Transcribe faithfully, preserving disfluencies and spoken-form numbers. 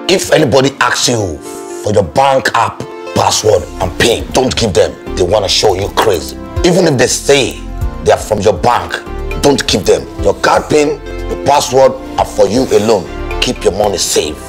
If anybody asks you for your bank app password and PIN, don't give them. They want to show you crazy. Even if they say they are from your bank, don't give them. Your card PIN, your password are for you alone. Keep your money safe.